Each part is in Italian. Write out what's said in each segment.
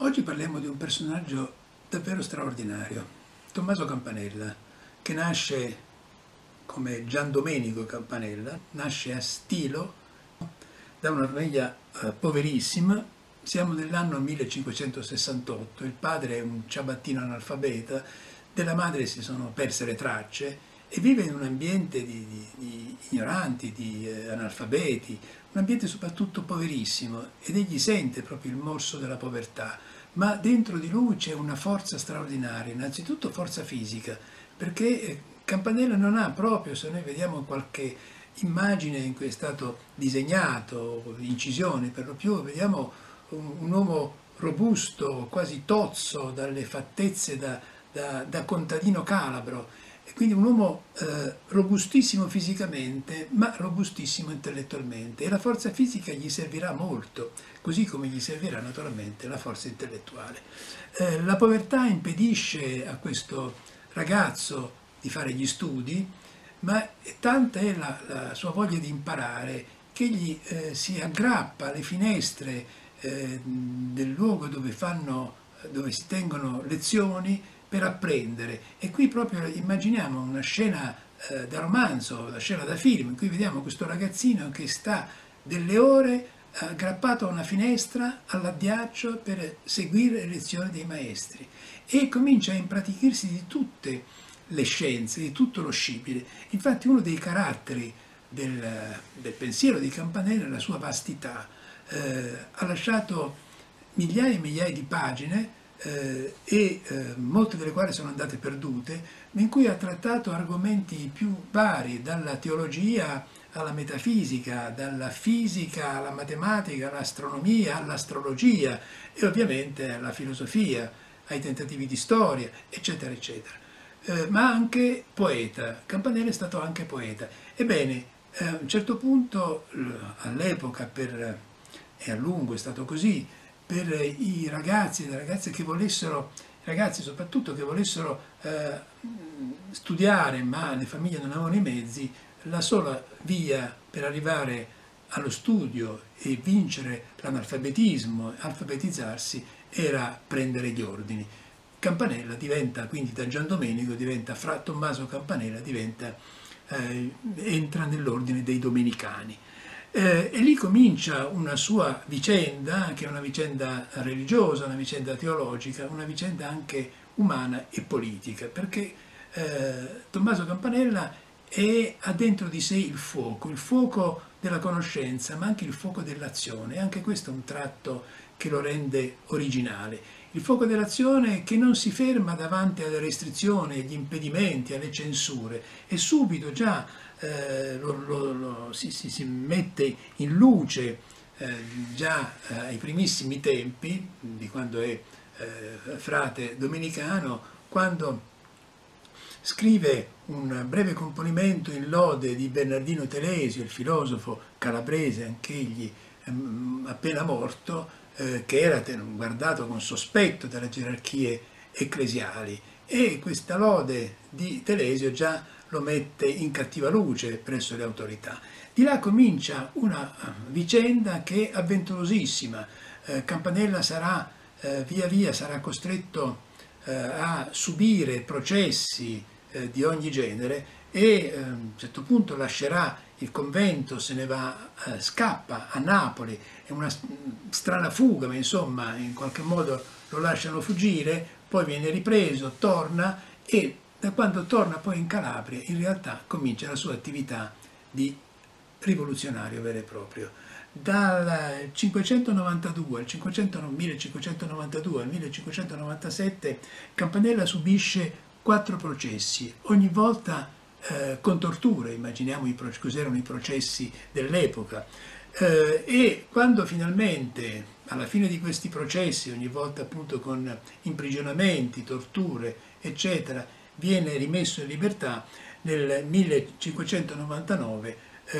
Oggi parliamo di un personaggio davvero straordinario, Tommaso Campanella, che nasce come Gian Domenico Campanella, nasce a Stilo da una famiglia poverissima. Siamo nell'anno 1568, il padre è un ciabattino analfabeta, della madre si sono perse le tracce e vive in un ambiente di ignoranti, di analfabeti, un ambiente soprattutto poverissimo, ed egli sente proprio il morso della povertà, ma dentro di lui c'è una forza straordinaria, innanzitutto forza fisica, perché Campanella non ha proprio, se noi vediamo qualche immagine in cui è stato disegnato, incisioni per lo più, vediamo un uomo robusto, quasi tozzo, dalle fattezze da contadino calabro, e quindi un uomo robustissimo fisicamente, ma robustissimo intellettualmente, e la forza fisica gli servirà molto, così come gli servirà naturalmente la forza intellettuale. La povertà impedisce a questo ragazzo di fare gli studi, ma tanta è la sua voglia di imparare che egli si aggrappa alle finestre del luogo dove si tengono lezioni per apprendere. E qui proprio immaginiamo una scena da romanzo, una scena da film, in cui vediamo questo ragazzino che sta delle ore aggrappato a una finestra all'addiaccio per seguire le lezioni dei maestri, e comincia a impratichirsi di tutte le scienze, di tutto lo scibile. Infatti uno dei caratteri del pensiero di Campanella è la sua vastità. Ha lasciato migliaia e migliaia di pagine, molte delle quali sono andate perdute, ma in cui ha trattato argomenti più vari, dalla teologia alla metafisica, dalla fisica alla matematica, all'astronomia, all'astrologia e ovviamente alla filosofia, ai tentativi di storia, eccetera, eccetera. Ma anche poeta. Campanella è stato anche poeta. Ebbene, a un certo punto, all'epoca, e a lungo è stato così, per i ragazzi e le ragazze che volessero, ragazzi soprattutto che volessero studiare, ma le famiglie non avevano i mezzi, la sola via per arrivare allo studio e vincere l'analfabetismo, alfabetizzarsi, era prendere gli ordini. Campanella diventa, quindi da Gian Domenico, diventa fra Tommaso Campanella, entra nell'ordine dei Domenicani. E lì comincia una sua vicenda, che è una vicenda religiosa, una vicenda teologica, una vicenda anche umana e politica, perché Tommaso Campanella ha dentro di sé il fuoco della conoscenza, ma anche il fuoco dell'azione, e anche questo è un tratto che lo rende originale. Il fuoco dell'azione che non si ferma davanti alle restrizioni, agli impedimenti, alle censure, e subito già si mette in luce già ai primissimi tempi, di quando è frate domenicano, quando scrive un breve componimento in lode di Bernardino Telesio, il filosofo calabrese, anch'egli appena morto, che era guardato con sospetto dalle gerarchie ecclesiali, e questa lode di Telesio già lo mette in cattiva luce presso le autorità. Di là comincia una vicenda che è avventurosissima. Campanella via via sarà costretto a subire processi di ogni genere, e a un certo punto lascerà il convento, se ne va, scappa a Napoli, è una strana fuga, ma insomma in qualche modo lo lasciano fuggire, poi viene ripreso, torna, e da quando torna poi in Calabria in realtà comincia la sua attività di rivoluzionario vero e proprio. Dal 1592 al 1592 al 1597 Campanella subisce 4 processi, ogni volta con torture. Immaginiamo cos'erano i processi dell'epoca, e quando finalmente alla fine di questi processi, ogni volta appunto con imprigionamenti, torture eccetera, viene rimesso in libertà nel 1599,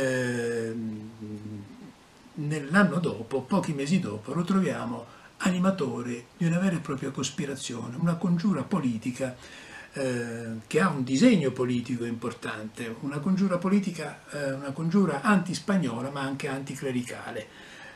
nell'anno dopo, pochi mesi dopo, lo troviamo animatore di una vera e propria cospirazione, una congiura politica che ha un disegno politico importante, una congiura politica, una congiura antispagnola ma anche anticlericale.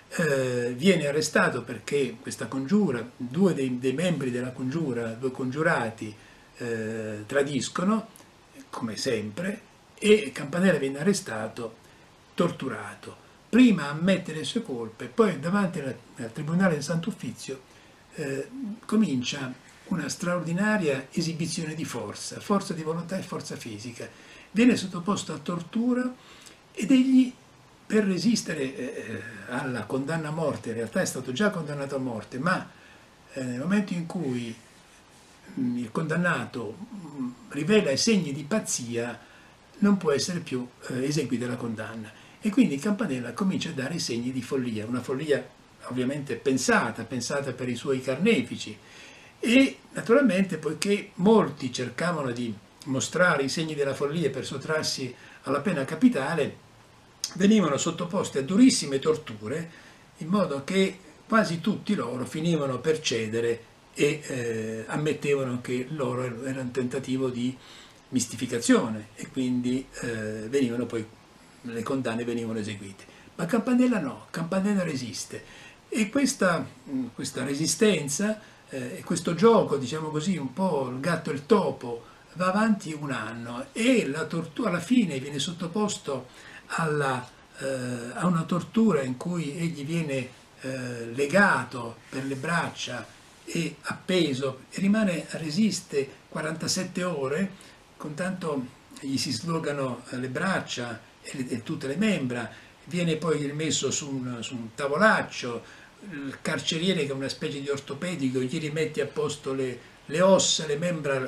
viene arrestato perché questa congiura, due dei membri della congiura, due congiurati, tradiscono, come sempre, e Campanella viene arrestato, torturato. Prima ammette le sue colpe, poi davanti al Tribunale del Sant'Uffizio comincia una straordinaria esibizione di forza di volontà e forza fisica. Viene sottoposto a tortura ed egli, per resistere alla condanna a morte, in realtà è stato già condannato a morte, ma nel momento in cui il condannato rivela i segni di pazzia, non può essere più eseguita la condanna. E quindi Campanella comincia a dare i segni di follia, una follia ovviamente pensata per i suoi carnefici. E naturalmente, poiché molti cercavano di mostrare i segni della follia per sottrarsi alla pena capitale, venivano sottoposti a durissime torture, in modo che quasi tutti loro finivano per cedere e ammettevano che loro era un tentativo di mistificazione e quindi le condanne venivano eseguite. Ma Campanella no, Campanella resiste e questa resistenza e questo gioco, diciamo così, un po' il gatto e il topo, va avanti un anno e alla fine viene sottoposto a una tortura in cui egli viene legato per le braccia e appeso e resiste 47 ore, con tanto gli si slogano le braccia e tutte le membra, viene poi messo su un tavolaccio, il carceriere, che è una specie di ortopedico, gli rimette a posto le ossa, le membra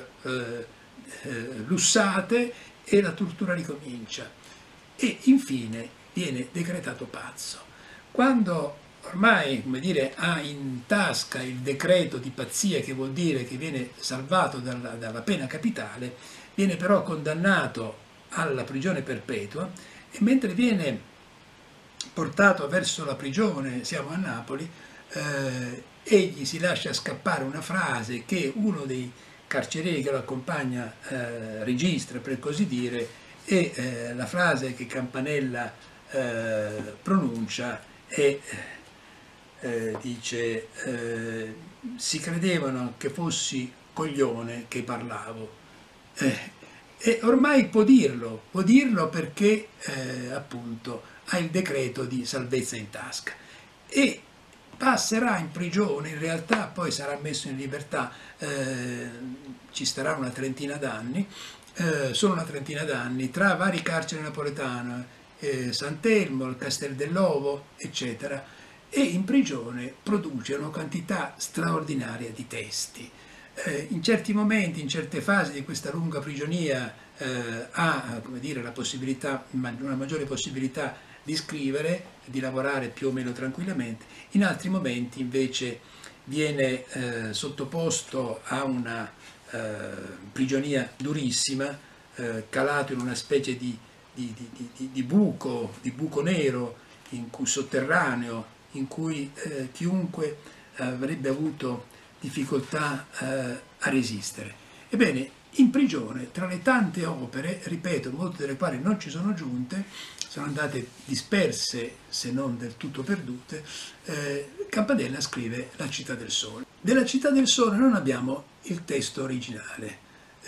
lussate e la tortura ricomincia. E infine viene decretato pazzo. Quando ormai, come dire, ha in tasca il decreto di pazzia, che vuol dire che viene salvato dalla pena capitale, viene però condannato alla prigione perpetua e mentre viene portato verso la prigione, siamo a Napoli, egli si lascia scappare una frase che uno dei carcerieri che lo accompagna registra, per così dire, e la frase che Campanella pronuncia è dice si credevano che fossi coglione che parlavo, e ormai può dirlo perché appunto ha il decreto di salvezza in tasca e passerà in prigione. In realtà poi sarà messo in libertà, ci starà una trentina d'anni, solo una trentina d'anni, tra vari carceri napoletane, Sant'Elmo, il Castel dell'Ovo, eccetera, e in prigione produce una quantità straordinaria di testi. In certi momenti, in certe fasi di questa lunga prigionia, ha, come dire, una maggiore possibilità di scrivere, di lavorare più o meno tranquillamente. In altri momenti invece viene sottoposto a una prigionia durissima, calato in una specie di buco nero, sotterraneo, in cui chiunque avrebbe avuto difficoltà a resistere. Ebbene, in prigione, tra le tante opere, ripeto, molte delle quali non ci sono giunte, sono andate disperse, se non del tutto perdute, Campanella scrive La città del sole. Della città del sole non abbiamo il testo originale.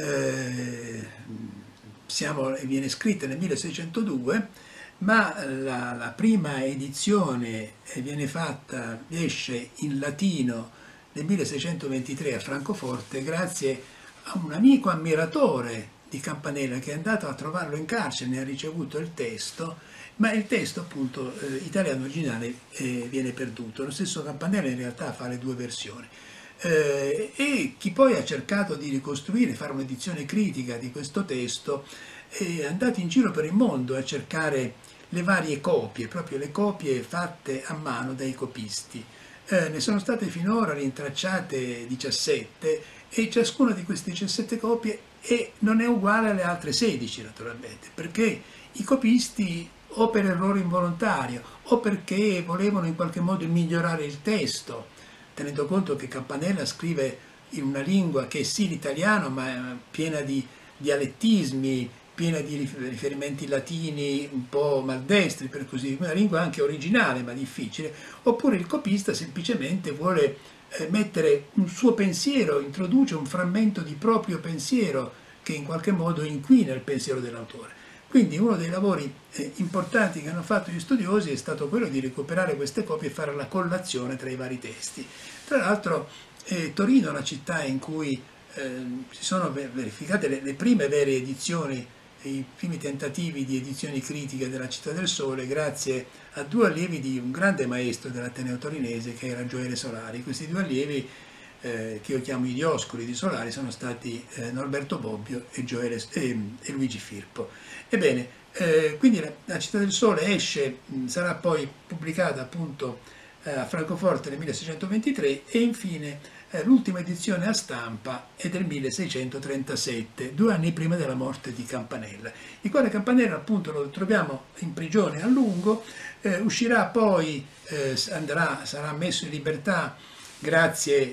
Viene scritta nel 1602, ma la prima edizione esce in latino nel 1623 a Francoforte grazie a un amico ammiratore di Campanella che è andato a trovarlo in carcere, ne ha ricevuto il testo, ma il testo appunto italiano originale viene perduto. Lo stesso Campanella in realtà fa le due versioni. E chi poi ha cercato di ricostruire, fare un'edizione critica di questo testo, è andato in giro per il mondo a cercare le varie copie, proprio le copie fatte a mano dai copisti. Ne sono state finora rintracciate 17 e ciascuna di queste 17 copie non è uguale alle altre 16 naturalmente, perché i copisti, o per errore involontario o perché volevano in qualche modo migliorare il testo, tenendo conto che Campanella scrive in una lingua che è sì l'italiano ma è piena di dialettismi, piena di riferimenti latini un po' maldestri, per così dire, una lingua anche originale ma difficile, oppure il copista semplicemente vuole mettere un suo pensiero, introduce un frammento di proprio pensiero che in qualche modo inquina il pensiero dell'autore. Quindi uno dei lavori importanti che hanno fatto gli studiosi è stato quello di recuperare queste copie e fare la collazione tra i vari testi. Tra l'altro Torino è la città in cui si sono verificate le prime vere edizioni, i primi tentativi di edizioni critiche della Città del Sole, grazie a due allievi di un grande maestro dell'Ateneo torinese che era Gioele Solari. Questi due allievi, che io chiamo i Dioscuri di Solari, sono stati Norberto Bobbio e Luigi Firpo. Ebbene, quindi la Città del Sole esce, sarà poi pubblicata appunto a Francoforte nel 1623 e infine l'ultima edizione a stampa è del 1637, 2 anni prima della morte di Campanella, il quale Campanella appunto lo troviamo in prigione a lungo, uscirà poi, sarà messo in libertà grazie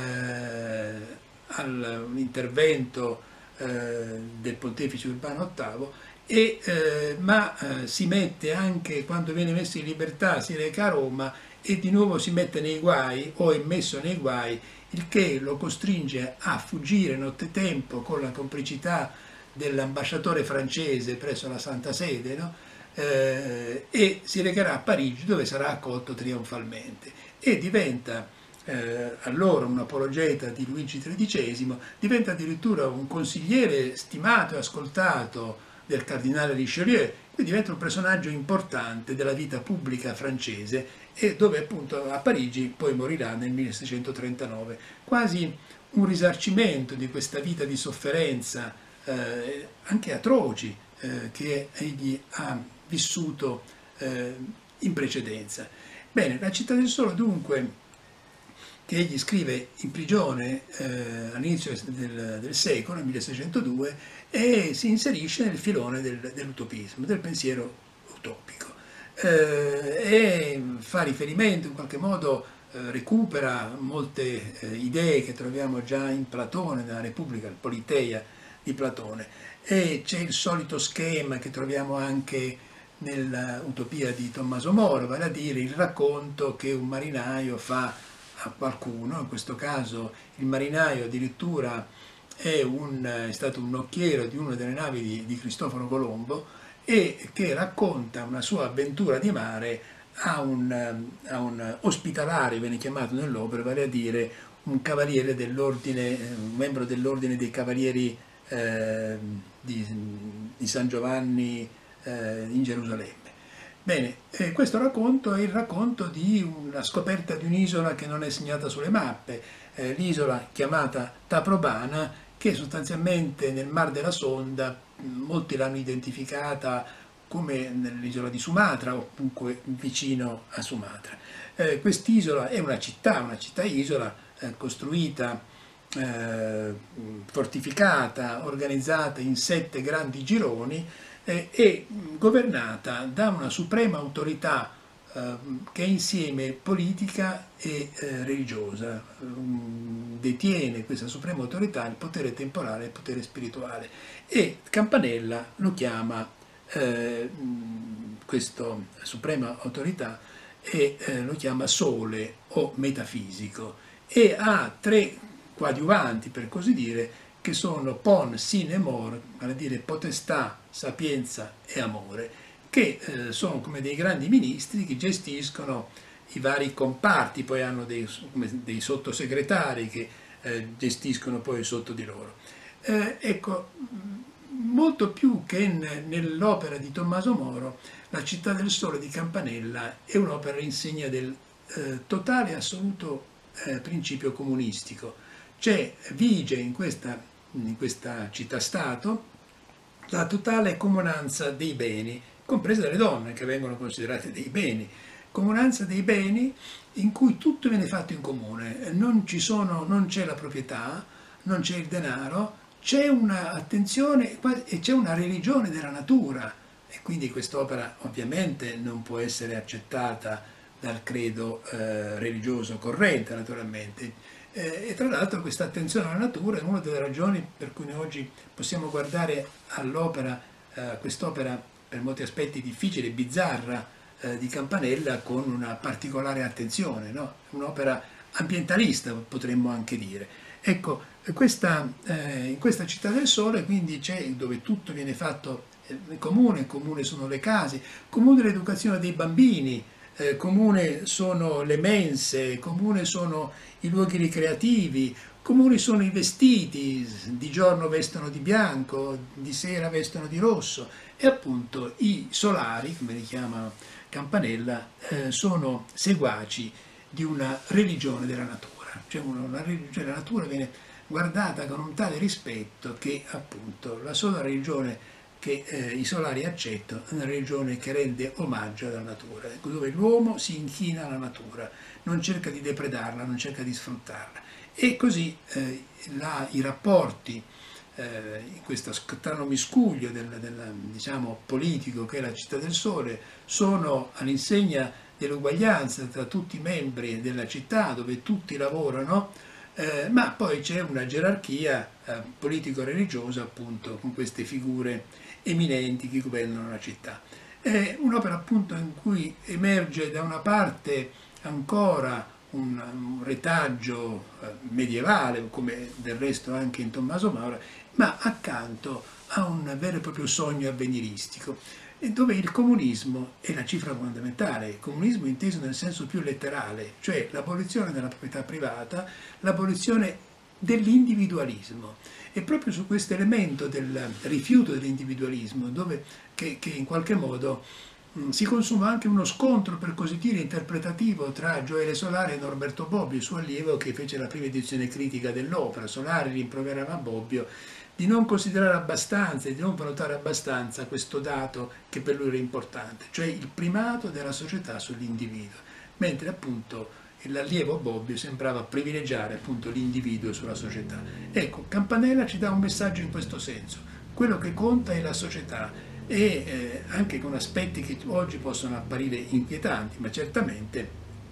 all'intervento del pontefice Urbano VIII, ma si mette anche, quando viene messo in libertà, si reca a Roma e di nuovo si mette nei guai o è messo nei guai, il che lo costringe a fuggire nottetempo con la complicità dell'ambasciatore francese presso la Santa Sede, no? E si recherà a Parigi dove sarà accolto trionfalmente e diventa allora un apologeta di Luigi XIII, diventa addirittura un consigliere stimato e ascoltato del cardinale Richelieu, quindi diventa un personaggio importante della vita pubblica francese e dove appunto a Parigi poi morirà nel 1639, quasi un risarcimento di questa vita di sofferenza, anche atroci, che egli ha vissuto in precedenza. Bene, la Città del Sole dunque, che egli scrive in prigione all'inizio del secolo, nel 1602, e si inserisce nel filone dell'utopismo, del pensiero utopico. E fa riferimento in qualche modo, recupera molte idee che troviamo già in Platone, nella Repubblica, il Politeia di Platone, e c'è il solito schema che troviamo anche nell'Utopia di Tommaso Moro, vale a dire il racconto che un marinaio fa a qualcuno, in questo caso il marinaio addirittura è stato un nocchiero di una delle navi di Cristoforo Colombo e che racconta una sua avventura di mare a un ospitalario, viene chiamato nell'opera, vale a dire un cavaliere dell'ordine, un membro dell'ordine dei cavalieri di San Giovanni in Gerusalemme. Bene, questo racconto è il racconto di una scoperta di un'isola che non è segnata sulle mappe, l'isola chiamata Taprobana, che sostanzialmente nel Mar della Sonda, molti l'hanno identificata come nell'isola di Sumatra o comunque vicino a Sumatra. Quest'isola è una città-isola costruita, fortificata, organizzata in 7 grandi gironi e governata da una suprema autorità che è insieme politica e religiosa. Detiene questa suprema autorità il potere temporale e il potere spirituale e Campanella lo chiama questa suprema autorità lo chiama sole o metafisico e ha 3 coadiuvanti, per così dire, che sono pon, sin e mor, vale a dire potestà, sapienza e amore, che sono come dei grandi ministri che gestiscono i vari comparti, poi hanno dei sottosegretari che gestiscono poi sotto di loro. Ecco, molto più che nell'opera di Tommaso Moro, La Città del Sole di Campanella è un'opera insegna del totale e assoluto principio comunistico. Vige in questa città-stato la totale comunanza dei beni, comprese delle donne che vengono considerate dei beni, comunanza dei beni in cui tutto viene fatto in comune, non c'è la proprietà, non c'è il denaro, c'è un'attenzione e c'è una religione della natura e quindi quest'opera ovviamente non può essere accettata dal credo religioso corrente, naturalmente. E tra l'altro questa attenzione alla natura è una delle ragioni per cui noi oggi possiamo guardare all'opera, quest'opera per molti aspetti difficile e bizzarra di Campanella con una particolare attenzione, no? Un'opera ambientalista, potremmo anche dire. Ecco, in questa Città del Sole quindi c'è dove tutto viene fatto comune sono le case, comune l'educazione dei bambini, comune sono le mense, comune sono i luoghi ricreativi, comuni sono i vestiti, di giorno vestono di bianco, di sera vestono di rosso e appunto i solari, come li chiama Campanella, sono seguaci di una religione della natura, cioè una religione della natura viene guardata con un tale rispetto che appunto la sola religione che i solari accettano è una religione che rende omaggio alla natura, dove l'uomo si inchina alla natura, non cerca di depredarla, non cerca di sfruttarla. E così i rapporti in questo strano miscuglio diciamo, politico che è la Città del Sole sono all'insegna dell'uguaglianza tra tutti i membri della città, dove tutti lavorano, ma poi c'è una gerarchia politico-religiosa appunto con queste figure eminenti che governano la città. È un'opera appunto in cui emerge da una parte ancora un retaggio medievale, come del resto anche in Tommaso Maura, ma accanto a un vero e proprio sogno avveniristico, dove il comunismo è la cifra fondamentale, il comunismo inteso nel senso più letterale, cioè l'abolizione della proprietà privata, l'abolizione dell'individualismo. E proprio su questo elemento del rifiuto dell'individualismo, che in qualche modo si consuma anche uno scontro, per così dire, interpretativo tra Gioele Solari e Norberto Bobbio, suo allievo che fece la prima edizione critica dell'opera. Solari rimproverava Bobbio di non considerare abbastanza e di non valutare abbastanza questo dato che per lui era importante, cioè il primato della società sull'individuo, mentre appunto l'allievo Bobbio sembrava privilegiare appunto l'individuo sulla società. Ecco, Campanella ci dà un messaggio in questo senso: quello che conta è la società, e anche con aspetti che oggi possono apparire inquietanti, ma certamente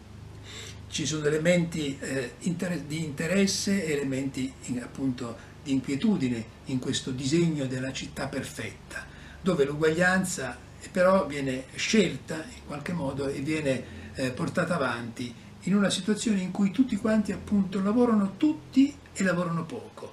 ci sono elementi di interesse, elementi appunto di inquietudine in questo disegno della città perfetta, dove l'uguaglianza però viene scelta in qualche modo e viene portata avanti in una situazione in cui tutti quanti appunto lavorano tutti e lavorano poco.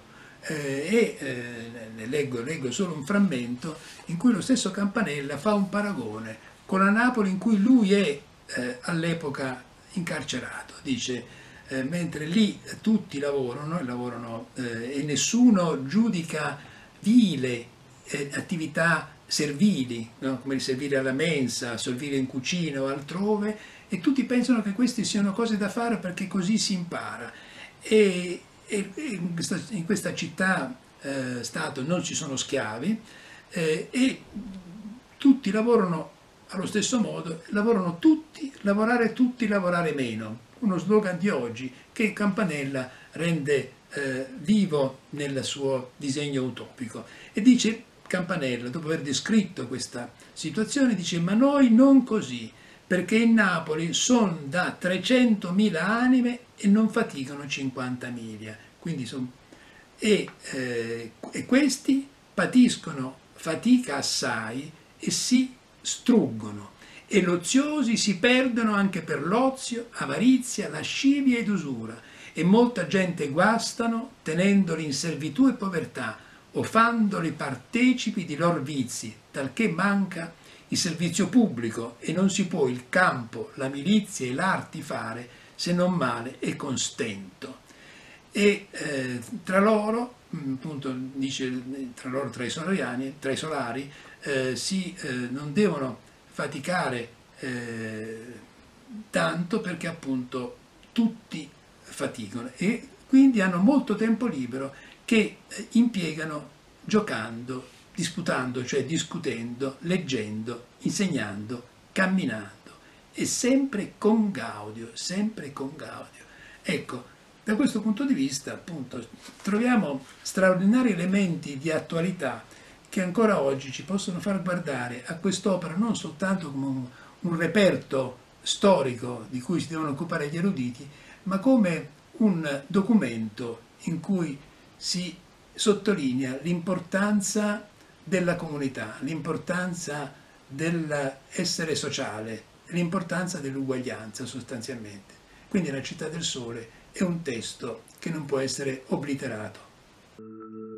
Leggo solo un frammento in cui lo stesso Campanella fa un paragone con la Napoli in cui lui è all'epoca incarcerato. Dice, mentre lì tutti lavorano e nessuno giudica vile attività servili, no? Come il servire alla mensa, servire in cucina o altrove, e tutti pensano che queste siano cose da fare perché così si impara. E in questa città stato non ci sono schiavi e tutti lavorano allo stesso modo, lavorano tutti, lavorare meno. Uno slogan di oggi che Campanella rende vivo nel suo disegno utopico. E dice Campanella, dopo aver descritto questa situazione, dice: ma noi non così, perché in Napoli sono da 300.000 anime e non faticano 50 miglia. Quindi e questi patiscono fatica assai e si struggono, e l'oziosi si perdono anche per l'ozio, avarizia, lascivia ed usura, e molta gente guastano tenendoli in servitù e povertà, o fandoli partecipi di lor vizi, talché manca il servizio pubblico e non si può il campo, la milizia e l'arti fare se non male e con stento. E tra loro, appunto dice, tra i solari non devono faticare tanto, perché appunto tutti faticano e quindi hanno molto tempo libero che impiegano giocando, disputando, cioè discutendo, leggendo, insegnando, camminando, e sempre con gaudio, sempre con gaudio. Ecco, da questo punto di vista appunto troviamo straordinari elementi di attualità che ancora oggi ci possono far guardare a quest'opera non soltanto come un reperto storico di cui si devono occupare gli eruditi, ma come un documento in cui si sottolinea l'importanza della comunità, l'importanza dell'essere sociale, l'importanza dell'uguaglianza sostanzialmente. Quindi La città del sole è un testo che non può essere obliterato.